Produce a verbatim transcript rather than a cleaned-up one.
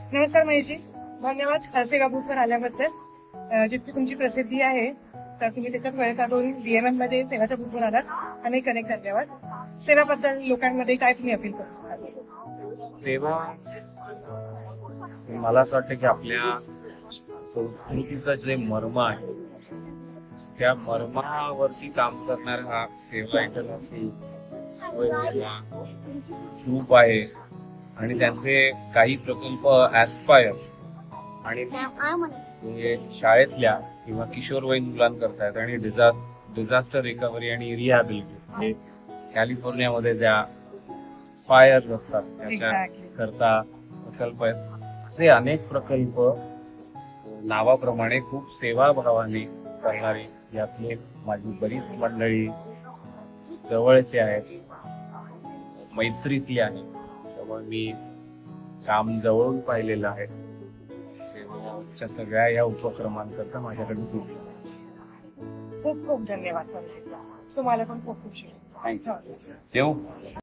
नमस्कार महेशजी, धन्यवाद सेवा बूथवर आल्याबद्दल. अ, जितकी तुमची प्रसिद्धी आहे तर तुम्ही त्याच्यात वेळ काढून डीएमएम मध्ये सेवाच्या बूथवर आलात. अनेक अनेक धन्यवाद. सेवाबद्दल लोकांमध्ये काय तुम्ही अपील करता? सेवा मला असं वाटतं की आपल्या संस्कृतीचं जे मर्म आहे त्या मर्मावरती काम करणारा हा सेवा इंटरनॅशनल ग्रुप आहे आणि त्यांचे काही प्रकल्प ऍस्पायर आणि म्हणजे शाळेतल्या किंवा किशोरवयीन मुलांकरता आहेत आणि डिझास्टर रिकव्हरी आणि रिहॅबिलिटी हे कॅलिफोर्नियामध्ये ज्या फायर असतात त्याच्या करता प्रकल्प आहेत. असे अनेक प्रकल्प नावाप्रमाणे खूप सेवाभावाने करणारे यातले माझी बरीच मंडळी जवळचे आहेत, मैत्रीतली आहे. त्यामुळे मी काम जवळून पाहिलेलं आहे. सेवाच्या सगळ्या या उपक्रमांकरता माझ्याकडे खूप खूप खूप धन्यवाद. तुम्हाला पण खूप खूप शुभेच्छा. थँक्यू.